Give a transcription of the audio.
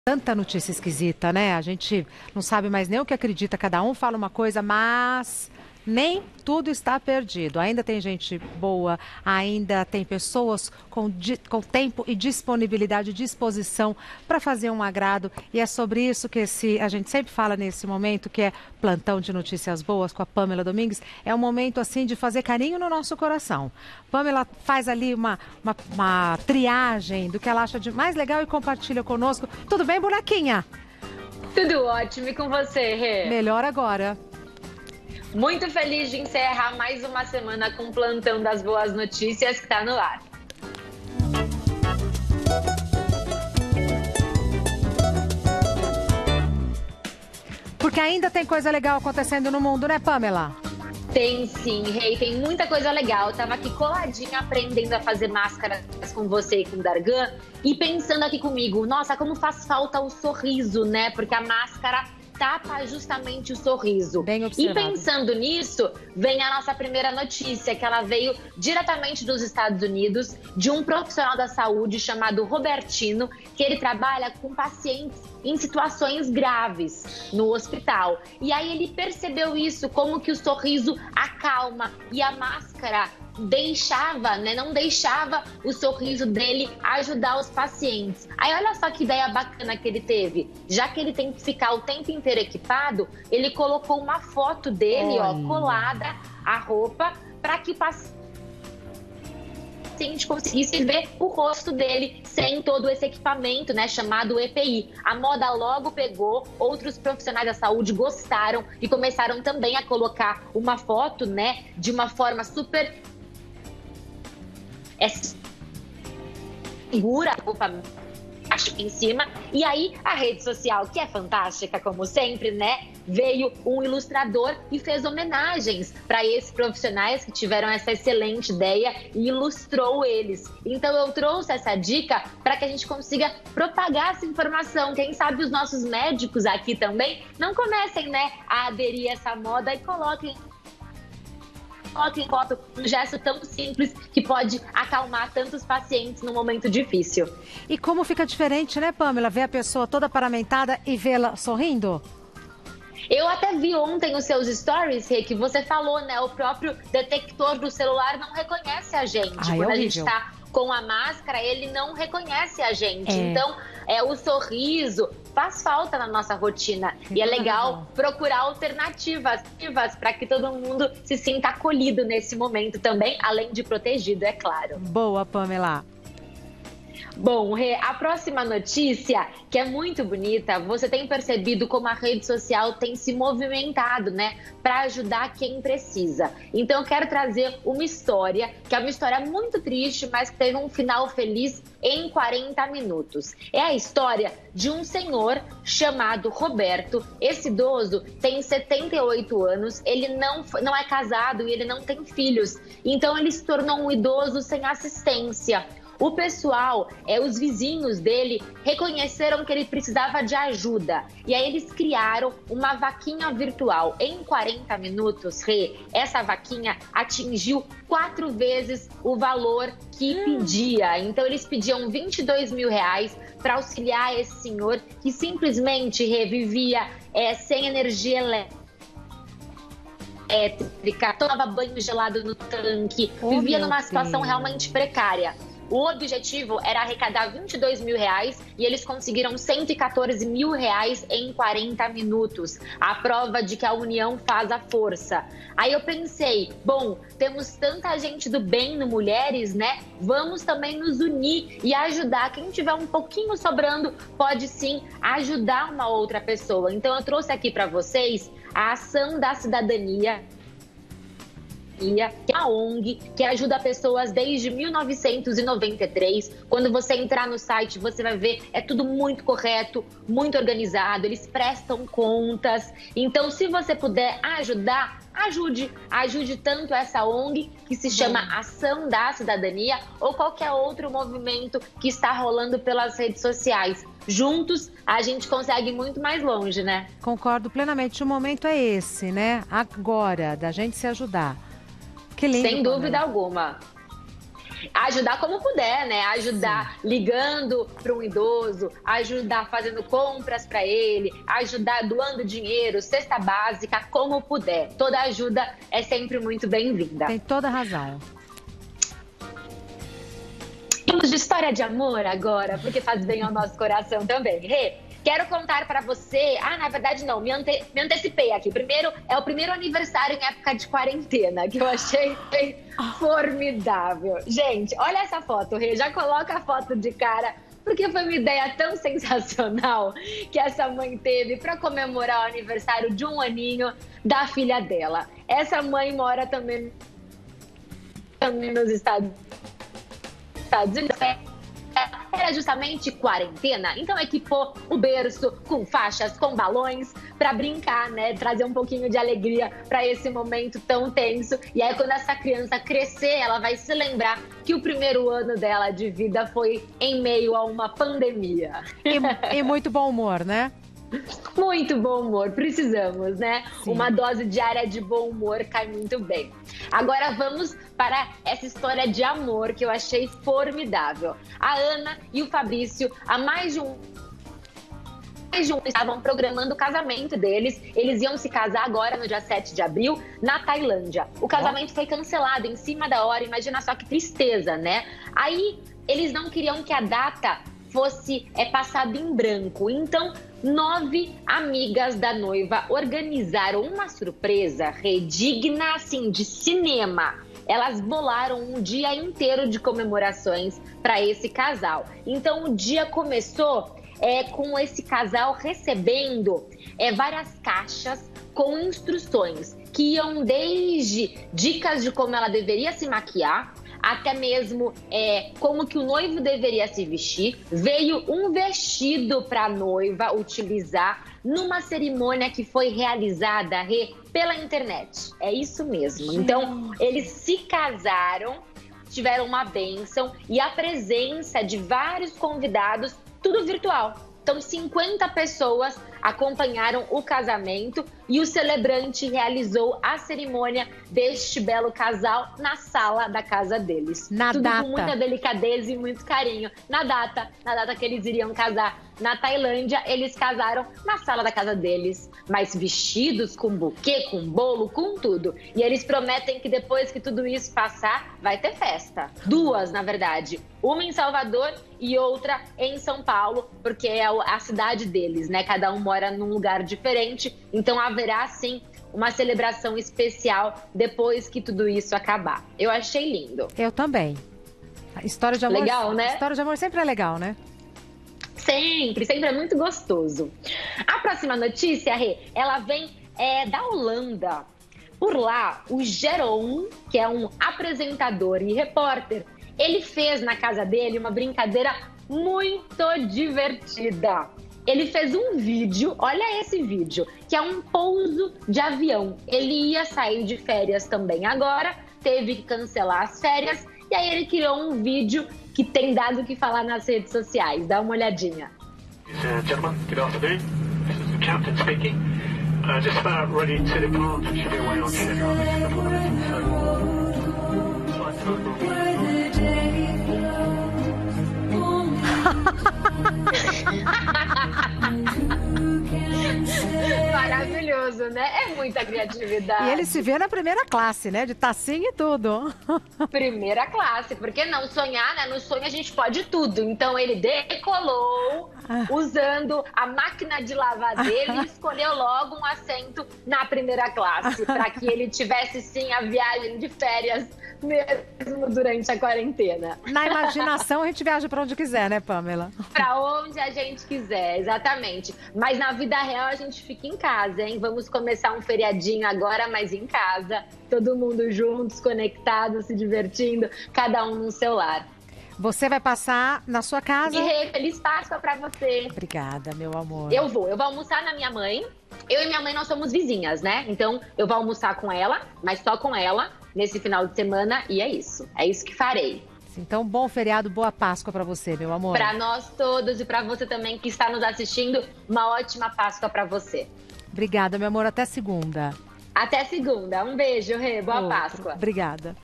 Tanta notícia esquisita, né? A gente não sabe mais nem o que acredita, cada um fala uma coisa, mas nem tudo está perdido. Ainda tem gente boa, ainda tem pessoas com tempo e disponibilidade, disposição para fazer um agrado. E é sobre isso que a gente sempre fala nesse momento, que é plantão de notícias boas com a Pamela Domingues. É um momento assim de fazer carinho no nosso coração. Pamela faz ali uma triagem do que ela acha de mais legal e compartilha conosco. Tudo bem, bonequinha? Tudo ótimo, e com você, Rê? Melhor agora. Muito feliz de encerrar mais uma semana com o Plantão das Boas Notícias que está no ar. Porque ainda tem coisa legal acontecendo no mundo, né, Pamela? Tem sim, Rei, tem muita coisa legal. Eu tava aqui coladinha aprendendo a fazer máscaras com você e com o Dargan e pensando aqui comigo, nossa, como faz falta o sorriso, né? Porque a máscara tapa justamente o sorriso. Bem e observado. pensando nisso, vem a nossa primeira notícia, que ela veio diretamente dos Estados Unidos, de um profissional da saúde chamado Robertino, que ele trabalha com pacientes em situações graves no hospital. E aí ele percebeu isso, como que o sorriso acalma e a máscara deixava, né, não deixava o sorriso dele ajudar os pacientes. Aí olha só que ideia bacana que ele teve. Já que ele tem que ficar o tempo inteiro equipado, ele colocou uma foto dele, ó, colada à roupa, para que o paciente conseguisse ver o rosto dele sem todo esse equipamento, né, chamado EPI. A moda logo pegou, outros profissionais da saúde gostaram e começaram também a colocar uma foto, né, de uma forma super segura, a roupa em cima. E aí a rede social, que é fantástica como sempre, né, veio um ilustrador e fez homenagens para esses profissionais que tiveram essa excelente ideia e ilustrou eles. Então eu trouxe essa dica para que a gente consiga propagar essa informação. Quem sabe os nossos médicos aqui também não comecem, né, a aderir a essa moda e coloquem foto, um gesto tão simples que pode acalmar tantos pacientes num momento difícil. E como fica diferente, né, Pamela, ver a pessoa toda paramentada e vê-la sorrindo? Eu até vi ontem os seus stories, Rê, que você falou, né? O próprio detector do celular não reconhece a gente. Quando a gente tá com a máscara, ele não reconhece a gente. Então, o sorriso faz falta na nossa rotina. E é legal procurar alternativas para que todo mundo se sinta acolhido nesse momento também, além de protegido, é claro. Boa, Pamela. Bom, Rê, a próxima notícia, que é muito bonita, você tem percebido como a rede social tem se movimentado, né, para ajudar quem precisa. Então eu quero trazer uma história, que é uma história muito triste, mas que teve um final feliz em 40 minutos. É a história de um senhor chamado Roberto. Esse idoso tem 78 anos, ele não é casado e ele não tem filhos. Então ele se tornou um idoso sem assistência. O pessoal, os vizinhos dele, reconheceram que ele precisava de ajuda. E aí eles criaram uma vaquinha virtual. Em 40 minutos, Rê, essa vaquinha atingiu 4 vezes o valor que pedia. Então eles pediam 22 mil reais para auxiliar esse senhor que simplesmente revivia sem energia elétrica, tomava banho gelado no tanque, vivia numa situação realmente precária. O objetivo era arrecadar 22 mil reais e eles conseguiram 114 mil reais em 40 minutos. A prova de que a união faz a força. Aí eu pensei, bom, temos tanta gente do bem no Mulheres, né? Vamos também nos unir e ajudar. Quem tiver um pouquinho sobrando pode sim ajudar uma outra pessoa. Então eu trouxe aqui para vocês a Ação da Cidadania, que é uma ONG que ajuda pessoas desde 1993. Quando você entrar no site, você vai ver, é tudo muito correto, muito organizado, eles prestam contas. Então, se você puder ajudar, ajude tanto essa ONG, que se chama Ação da Cidadania, ou qualquer outro movimento que está rolando pelas redes sociais. Juntos, a gente consegue muito mais longe, né? Concordo plenamente. O momento é esse, né? Agora, da gente se ajudar. Que lindo, sem dúvida alguma. Ajudar como puder, né? Ajudar ligando para um idoso, ajudar fazendo compras para ele, ajudar doando dinheiro, cesta básica, como puder. Toda ajuda é sempre muito bem-vinda. Tem toda a razão. Vamos de história de amor agora, porque faz bem ao nosso coração também. Rê, quero contar pra você... na verdade não, me antecipei aqui. Primeiro, é o primeiro aniversário em época de quarentena, que eu achei formidável. Gente, olha essa foto, Rê, já coloca a foto de cara, porque foi uma ideia tão sensacional que essa mãe teve para comemorar o aniversário de 1 aninho da filha dela. Essa mãe mora também nos Estados Unidos. Era justamente quarentena, então equipou o berço com faixas, com balões, para brincar, né? Trazer um pouquinho de alegria para esse momento tão tenso. E aí, quando essa criança crescer, ela vai se lembrar que o primeiro ano dela de vida foi em meio a uma pandemia. E muito bom humor, né? Muito bom humor, precisamos, né? Sim. Uma dose diária de bom humor cai muito bem. Agora vamos para essa história de amor que eu achei formidável. A Ana e o Fabrício, há mais de um estavam programando o casamento deles. Eles iam se casar agora no dia 7 de abril na Tailândia. O casamento foi cancelado em cima da hora, imagina só que tristeza, né? Aí eles não queriam que a data fosse passada em branco, então 9 amigas da noiva organizaram uma surpresa digna assim de cinema. Elas bolaram um dia inteiro de comemorações para esse casal. Então o dia começou com esse casal recebendo várias caixas com instruções que iam desde dicas de como ela deveria se maquiar, até mesmo como que o noivo deveria se vestir. Veio um vestido para a noiva utilizar numa cerimônia que foi realizada pela internet. É isso mesmo. Então, eles se casaram, tiveram uma bênção e a presença de vários convidados, tudo virtual. Então, 50 pessoas acompanharam o casamento e o celebrante realizou a cerimônia deste belo casal na sala da casa deles. Tudo com muita delicadeza e muito carinho. Na data que eles iriam casar na Tailândia, eles casaram na sala da casa deles, mas vestidos, com buquê, com bolo, com tudo. E eles prometem que depois que tudo isso passar, vai ter festa. 2, na verdade. Uma em Salvador e outra em São Paulo, porque é a cidade deles, né? Cada um mora num lugar diferente, então haverá sim uma celebração especial depois que tudo isso acabar. Eu achei lindo. Eu também. A história de amor. Legal, né? História de amor sempre é legal, né? Sempre é muito gostoso. A próxima notícia, Rê, ela vem da Holanda. Por lá, o Jeroen, que é um apresentador e repórter, ele fez na casa dele uma brincadeira muito divertida. Ele fez um vídeo, olha esse vídeo, que é um pouso de avião. Ele ia sair de férias também agora, teve que cancelar as férias, e aí ele criou um vídeo que tem dado o que falar nas redes sociais. Dá uma olhadinha. Gentlemen, good afternoon. This is the captain speaking. Just about ready to depart. Should be away on schedule. Maravilhoso, né? É muita criatividade. E ele se vê na primeira classe, né? De tacinha e tudo. Primeira classe, porque não sonhar, né? No sonho a gente pode tudo. Então ele decolou usando a máquina de lavar dele e escolheu logo um assento na primeira classe, para que ele tivesse sim a viagem de férias mesmo durante a quarentena. Na imaginação a gente viaja para onde quiser, né, Pamela? Para onde a gente quiser, exatamente. Mas na vida real a gente fica em casa, hein? Vamos começar um feriadinho agora, mas em casa. Todo mundo juntos, conectados, se divertindo, cada um no seu lar. Você vai passar na sua casa? E feliz Páscoa pra você. Obrigada, meu amor. Eu vou almoçar na minha mãe. Eu e minha mãe, nós somos vizinhas, né? Então, eu vou almoçar com ela, mas só com ela, nesse final de semana, e é isso. É isso que farei. Então, bom feriado, boa Páscoa pra você, meu amor. Pra nós todos e pra você também que está nos assistindo, uma ótima Páscoa pra você. Obrigada, meu amor. Até segunda. Até segunda. Um beijo, Rê. Boa Páscoa. Obrigada.